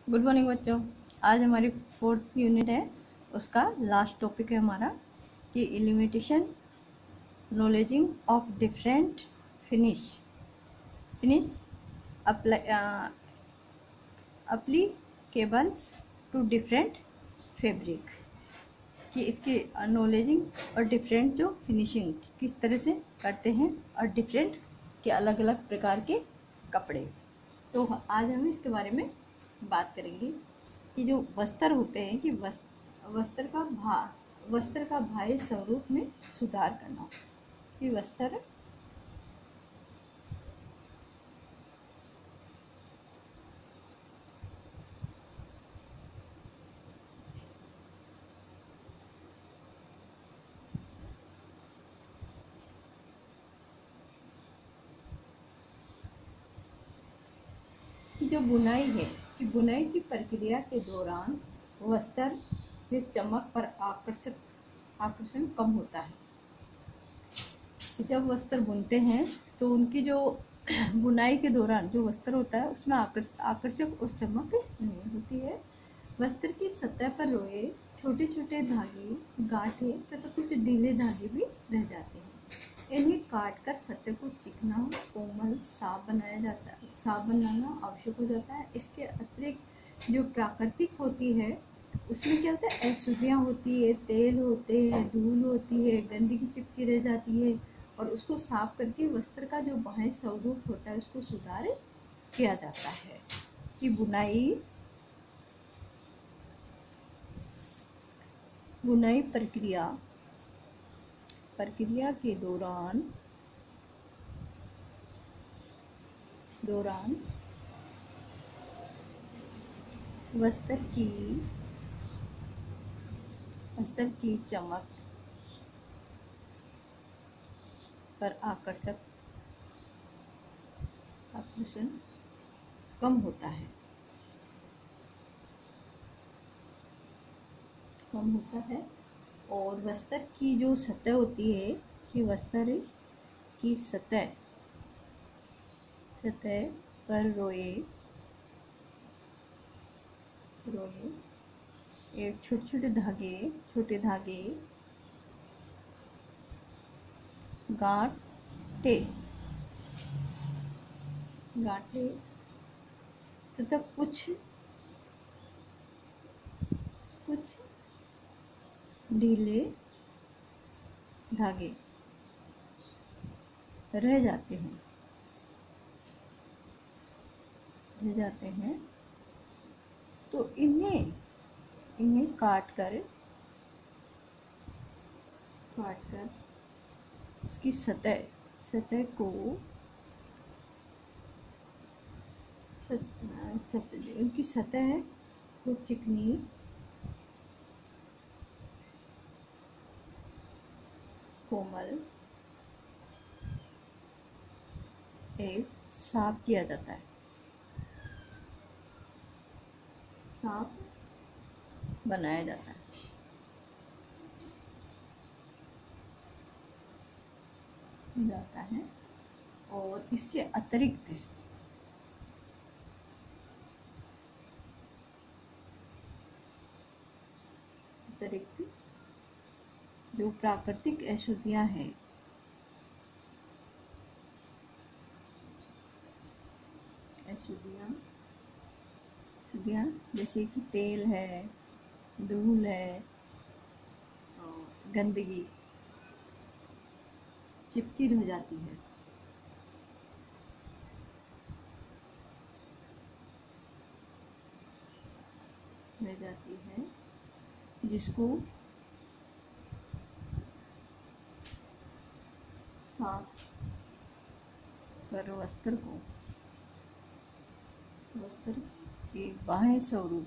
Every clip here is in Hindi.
गुड मॉर्निंग बच्चों। आज हमारी फोर्थ यूनिट है, उसका लास्ट टॉपिक है हमारा कि limitation knowledging of different finish applicables to different fabric. कि इसकी नॉलेजिंग और डिफरेंट जो फिनिशिंग किस तरह से करते हैं और डिफरेंट के अलग अलग प्रकार के कपड़े। तो आज हम इसके बारे में बात करेंगे कि जो वस्त्र होते हैं कि वस्त्र का बाह्य स्वरूप में सुधार करना। कि वस्त्र की जो बुनाई है कि बुनाई की प्रक्रिया के दौरान वस्त्र में चमक पर आकर्षण कम होता है। जब वस्त्र बुनते हैं तो उनकी जो बुनाई के दौरान जो वस्त्र होता है उसमें आकर्षक और चमक नहीं होती है। वस्त्र की सतह पर रोए छोटे छोटे धागे, गांठे तथा कुछ ढीले धागे भी रह जाते हैं। इन्हें काट कर सतह को चिकना, कोमल, साफ बनाना आवश्यक हो जाता है। इसके अतिरिक्त जो प्राकृतिक होती है उसमें क्या होता है, अशुद्धियाँ होती है, तेल होते हैं, धूल होती है, गंदगी चिपकी रह जाती है और उसको साफ करके वस्त्र का जो बाह्य स्वरूप होता है उसको सुधार किया जाता है। कि बुनाई प्रक्रिया के दौरान वस्त्र की चमक पर आकर्षण कम होता है और वस्त्र की जो सतह होती है कि वस्त्र की सतह पर रोए एक छोटे धागे, गांठे तथा कुछ ढीले धागे रह जाते हैं। तो इन्हें काट कर उसकी सतह को उनकी सतह है वो चिकनी, कोमल एवं साफ किया जाता है, साफ बनाया जाता है और इसके अतिरिक्त जो प्राकृतिक अशुद्धियाँ हैं जैसे कि तेल है, धूल है और गंदगी चिपकी रह जाती है जिसको साफ कर वस्त्र के बाह्य स्वरूप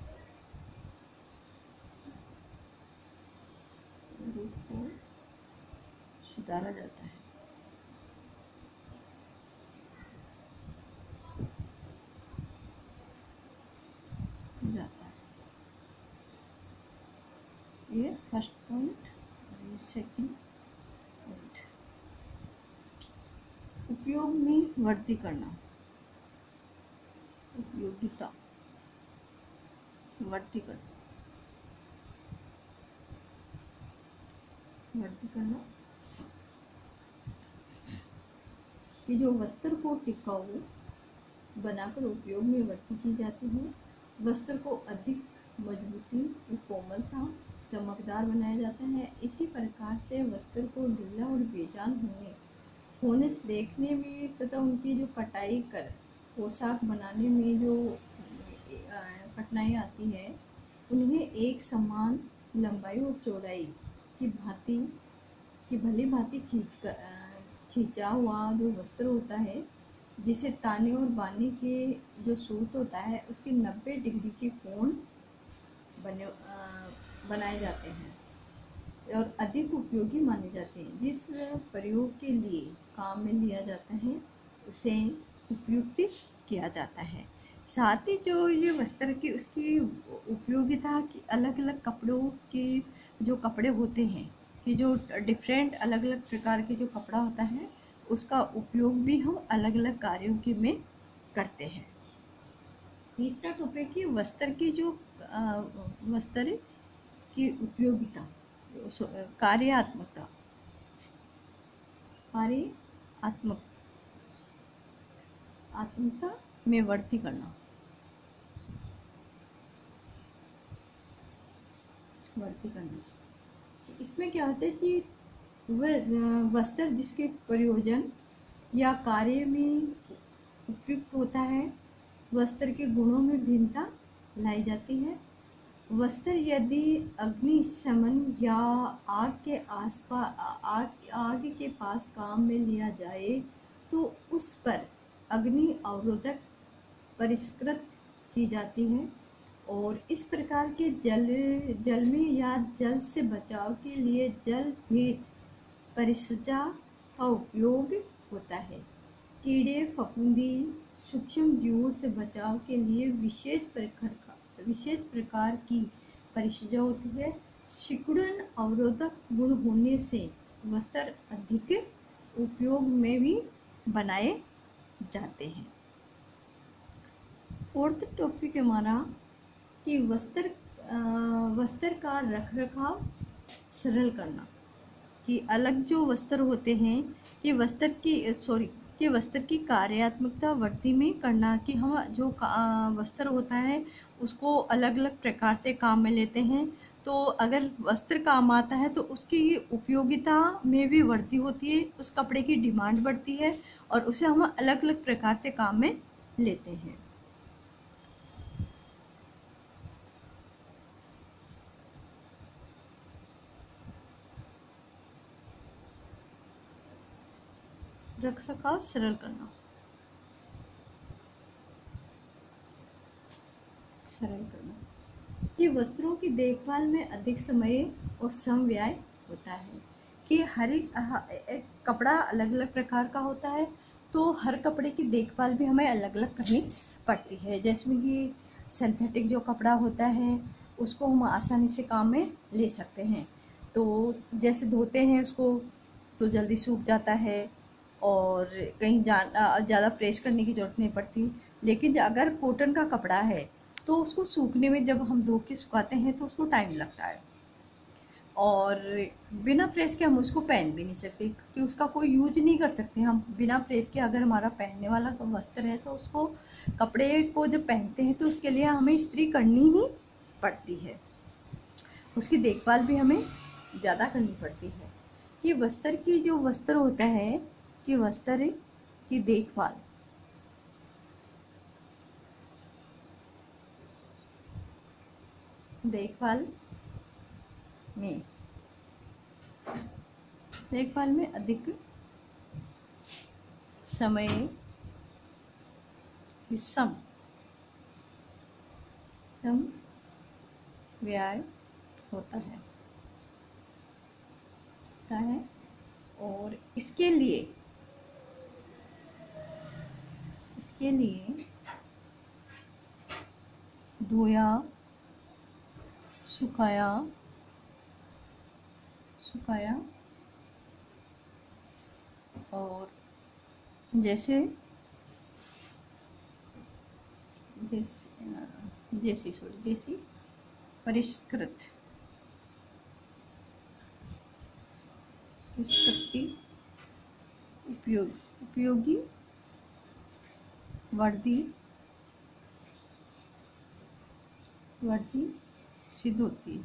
को सुधारा जाता है। ये फर्स्ट पॉइंट और ये सेकंड पॉइंट। उपयोग में वृद्धि करना, उपयोगिता वर्तिकरण, वर्तिकरण कि जो वस्त्र को टिकाऊ बनाकर उपयोग में वर्ती की जाती है। वस्त्र को अधिक मजबूती और कोमलता, चमकदार बनाया जाता है। इसी प्रकार से वस्त्र को ढीला और बेजान होने से देखने में तथा उनकी जो कटाई कर पोशाक बनाने में जो कठिनाई आती है, उन्हें एक समान लंबाई और चौड़ाई की भली भांति खींचा हुआ जो वस्त्र होता है, जिसे ताने और बाने के जो सूत होता है उसके 90 डिग्री के कोण बनाए जाते हैं और अधिक उपयोगी माने जाते हैं। जिस प्रयोग के लिए काम में लिया जाता है उसे उपयुक्त किया जाता है। साथ ही जो ये वस्त्र की उसकी उपयोगिता की अलग अलग कपड़ों के जो कपड़े होते हैं कि जो डिफरेंट अलग अलग प्रकार के जो कपड़ा होता है उसका उपयोग भी हम अलग अलग कार्यों के में करते हैं। तीसरा टॉपिक है वस्त्र की जो वस्त्र की उपयोगिता, कार्यात्मकता में वर्ती करना, इसमें क्या होता है कि वह वस्त्र जिसके प्रयोजन या कार्य में उपयुक्त होता है, वस्त्र के गुणों में भिन्नता लाई जाती है। वस्त्र यदि अग्निशमन या आग के पास काम में लिया जाए तो उस पर अग्नि अवरोधक परिष्कृत की जाती है और इस प्रकार के जल में या जल से बचाव के लिए जल भेद परिसज्जा का उपयोग होता है। कीड़े फफूंदी सूक्ष्म जीवों से बचाव के लिए विशेष प्रकार की परिसज्जा होती है। सिकुड़न अवरोधक गुण होने से वस्त्र अधिक उपयोग में भी बनाए जाते हैं। फोर्थ टॉपिक हमारा कि वस्त्र का रखरखाव सरल करना, कि अलग जो वस्त्र होते हैं कि वस्त्र की कार्यात्मकता वर्ती में करना, कि हम जो वस्त्र होता है उसको अलग अलग प्रकार से काम में लेते हैं। तो अगर वस्त्र काम आता है तो उसकी उपयोगिता में भी वृद्धि होती है, उस कपड़े की डिमांड बढ़ती है और उसे हम अलग अलग प्रकार से काम में लेते हैं। रखरखाव सरल करना, कि वस्त्रों की देखभाल में अधिक समय और श्रम व्यय होता है। कि हर एक कपड़ा अलग अलग प्रकार का होता है तो हर कपड़े की देखभाल भी हमें अलग अलग करनी पड़ती है। जैसे कि सिंथेटिक जो कपड़ा होता है उसको हम आसानी से काम में ले सकते हैं, तो जैसे धोते हैं उसको तो जल्दी सूख जाता है और कहीं ज़्यादा प्रेस करने की ज़रूरत नहीं पड़ती। लेकिन अगर कॉटन का कपड़ा है तो उसको सूखने में जब हम धो के सुखाते हैं तो उसको टाइम लगता है और बिना प्रेस के हम उसको पहन भी नहीं सकते, क्योंकि उसका कोई यूज नहीं कर सकते हम बिना प्रेस के। अगर हमारा पहनने वाला वस्त्र है तो उसको कपड़े को जब पहनते हैं तो उसके लिए हमें इस्त्री करनी ही पड़ती है, उसकी देखभाल भी हमें ज़्यादा करनी पड़ती है। ये वस्त्र होता है कि वस्त्र की देखभाल में अधिक समय सम व्यय होता है और इसके लिए धोया सुखाया और जैसे जैसी परिष्कृत उपयोगी वर्दी सिद्ध होती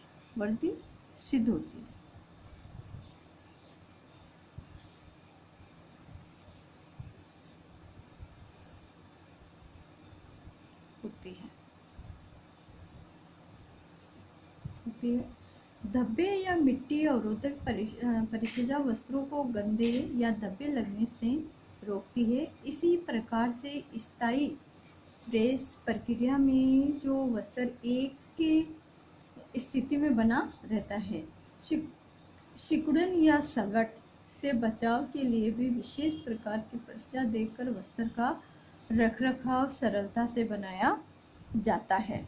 है। धब्बे या मिट्टी अवरोधक परिशुजा वस्त्रों को गंदे या धब्बे लगने से रोकती है। इसी प्रकार से स्थायी प्रेस प्रक्रिया में जो वस्त्र एक की स्थिति में बना रहता है। सिकुड़न या सलवट से बचाव के लिए भी विशेष प्रकार की परिशुजा देकर वस्त्र का रखरखाव सरलता से बनाया जाता है।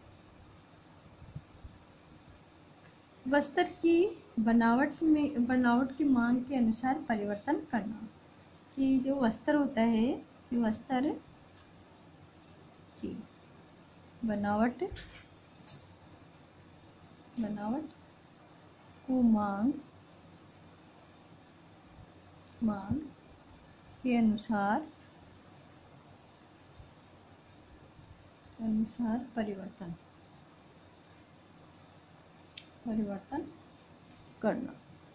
वस्त्र की बनावट की मांग के अनुसार परिवर्तन करना, कि जो वस्त्र होता है कि वस्त्र की बनावट को मांग के अनुसार परिवर्तन करना।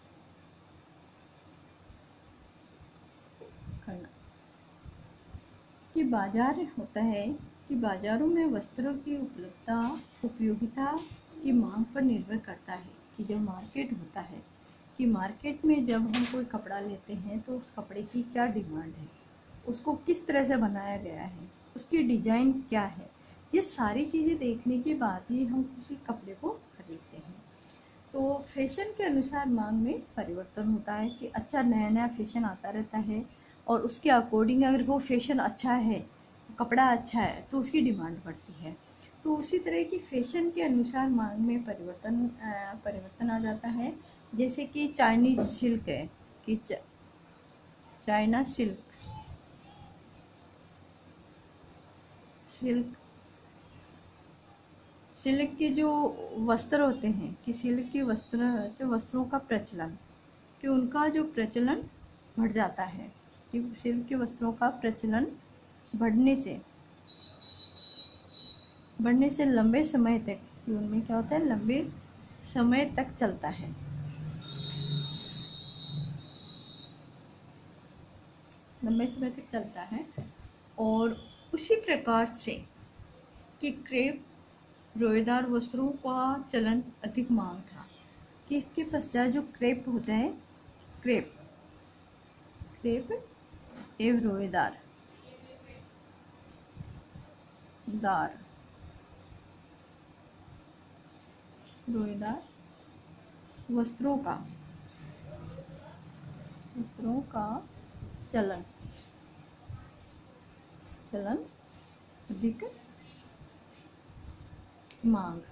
कि बाजार होता है कि बाजारों में वस्त्रों की उपयोगिता की मांग पर निर्भर करता है। कि जो मार्केट होता है कि मार्केट में जब हम कोई कपड़ा लेते हैं तो उस कपड़े की क्या डिमांड है, उसको किस तरह से बनाया गया है, उसकी डिजाइन क्या है, ये सारी चीज़ें देखने के बाद ही हम किसी कपड़े को खरीदते हैं। तो फैशन के अनुसार मांग में परिवर्तन होता है कि अच्छा नया फैशन आता रहता है और उसके अकॉर्डिंग अगर वो फैशन अच्छा है, कपड़ा अच्छा है, तो उसकी डिमांड बढ़ती है। तो उसी तरह की फैशन के अनुसार मांग में परिवर्तन आ जाता है। जैसे कि चाइनीज सिल्क है कि चाइना सिल्क के जो वस्त्र होते हैं कि सिल्क के वस्त्रों का प्रचलन, कि उनका जो प्रचलन बढ़ जाता है, कि सिल्क के वस्त्रों का प्रचलन बढ़ने से लंबे समय तक, कि उनमें क्या होता है, लंबे समय तक चलता है। और उसी प्रकार से कि क्रेप रोएदार वस्त्रों का चलन अधिक मांग था। कि इसके पश्चात जो क्रेप होता है, क्रेप एवं रोएदार वस्त्रों का चलन अधिक मांग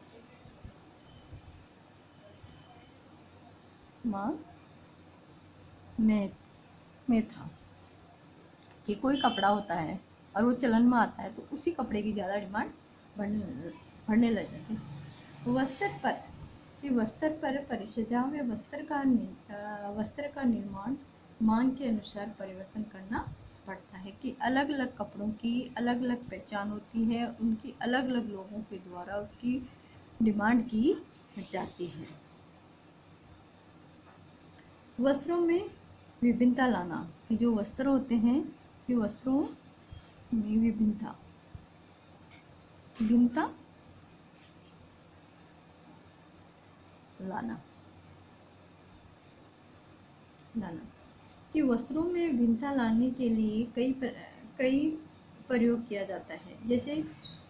में था। कि कोई कपड़ा होता है और वो चलन में आता है तो उसी कपड़े की ज़्यादा डिमांड बढ़ने लग जाती है। वस्त्र पर परिशुजा में वस्त्र का निर्माण मांग के अनुसार परिवर्तन करना पड़ता है। कि अलग अलग कपड़ों की अलग अलग पहचान होती है, उनकी अलग अलग लोगों के द्वारा उसकी डिमांड की जाती है। वस्त्रों में विभिन्नता लाना, कि जो वस्त्र होते हैं कि वस्त्रों में विभिन्नता लाना कि वस्त्रों में विभिन्नता लाने के लिए कई प्रयोग किया जाता है। जैसे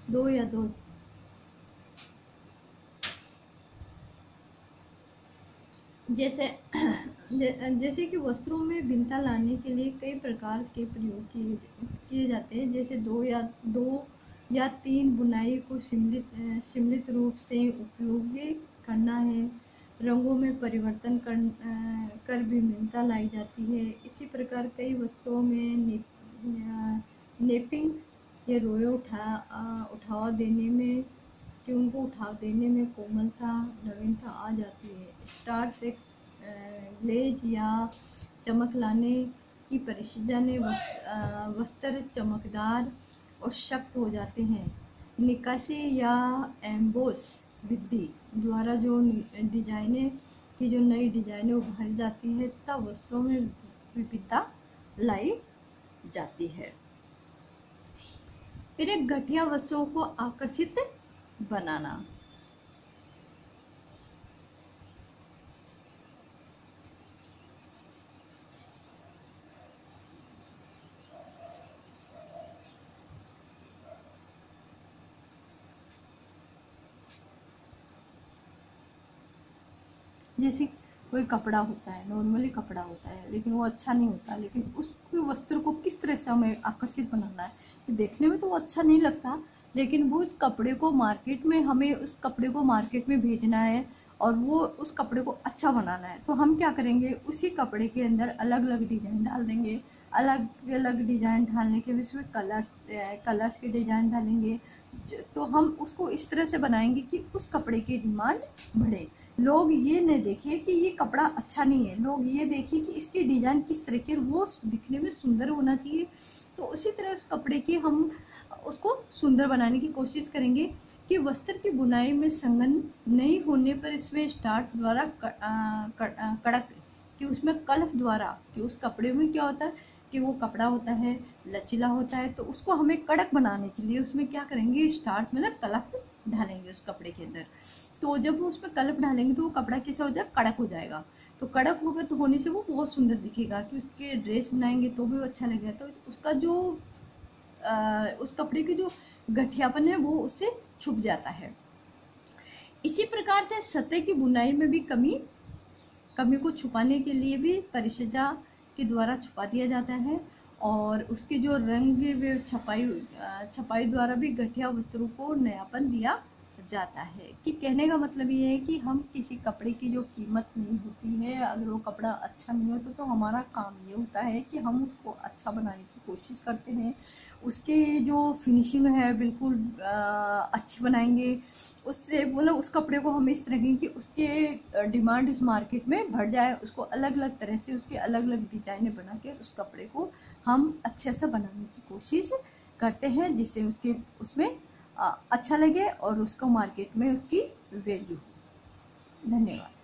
जैसे कि वस्त्रों में भिन्नता लाने के लिए कई प्रकार के प्रयोग किए जाते हैं। जैसे दो या तीन बुनाई को सम्मिलित रूप से उपयोगी करना है। रंगों में परिवर्तन कर भी भिन्नता लाई जाती है। इसी प्रकार कई वस्त्रों में नेपिंग ये रोए उठावा देने में कि उनको उठा देने में कोमलता नवीनता आ जाती है। स्टार से ग्लेज या चमक लाने की परिषदा ने वस्त्र चमकदार और सख्त हो जाते हैं। निकासी या एम्बोस विधि द्वारा जो डिजाइनें की जो नई डिजाइनें उभारी जाती है तब वस्त्रों में विविधता लाई जाती है। फिर एक घटिया वस्तुओं को आकर्षित बनाना। जैसे कोई कपड़ा होता है, नॉर्मली कपड़ा होता है लेकिन वो अच्छा नहीं होता, लेकिन उसके वस्त्र को किस तरह से हमें आकर्षित बनाना है कि देखने में तो वो अच्छा नहीं लगता, लेकिन वो उस कपड़े को मार्केट में हमें उस कपड़े को मार्केट में भेजना है और वो उस कपड़े को अच्छा बनाना है। तो हम क्या करेंगे, उसी कपड़े के अंदर अलग अलग डिजाइन डाल देंगे। अलग अलग डिजाइन डालने के उसमें कलर्स के डिजाइन डालेंगे। तो हम उसको इस तरह से बनाएंगे कि उस कपड़े की डिमांड बढ़े। लोग ये न देखें कि ये कपड़ा अच्छा नहीं है, लोग ये देखें कि इसकी डिजाइन किस तरह की, वो दिखने में सुंदर होना चाहिए। तो उसी तरह उस कपड़े की हम उसको सुंदर बनाने की कोशिश करेंगे कि वस्त्र की बुनाई में संगन नहीं होने पर इसमें स्टार्च द्वारा कड़क कि उसमें कलफ द्वारा कि उस कपड़े में क्या होता है कि वो कपड़ा होता है लचीला होता है, तो उसको हमें कड़क बनाने के लिए उसमें क्या करेंगे, स्टार्च मतलब कलफ ढालेंगे उस कपड़े के अंदर। तो जब उसमें कलफ डालेंगे तो वो कपड़ा कैसा हो जाएगा, कड़क हो जाएगा। तो कड़क होगा तो होने से वो बहुत सुंदर दिखेगा कि उसके ड्रेस बनाएंगे तो भी अच्छा लगेगा। तो उसका जो उस कपड़े की जो गठियापन है वो उससे छुप जाता है। इसी प्रकार से सतह की बुनाई में भी कमी को छुपाने के लिए भी परिशजा के द्वारा छुपा दिया जाता है और उसके जो रंग व छपाई द्वारा भी घटिया वस्त्रों को नयापन दिया जाता है। कि कहने का मतलब ये है कि हम किसी कपड़े की जो कीमत नहीं होती है, अगर वो कपड़ा अच्छा नहीं होता तो हमारा काम ये होता है कि हम उसको अच्छा बनाने की कोशिश करते हैं। उसके जो फिनिशिंग है बिल्कुल अच्छी बनाएंगे। उससे मतलब उस कपड़े को हम इस तरह कि उसके डिमांड इस मार्केट में बढ़ जाए, उसको अलग अलग तरह से उसके अलग अलग डिजाइनें बना के उस कपड़े को हम अच्छे से बनाने की कोशिश करते हैं जिससे उसके उसमें अच्छा लगे और उसको मार्केट में उसकी वैल्यू हो। धन्यवाद।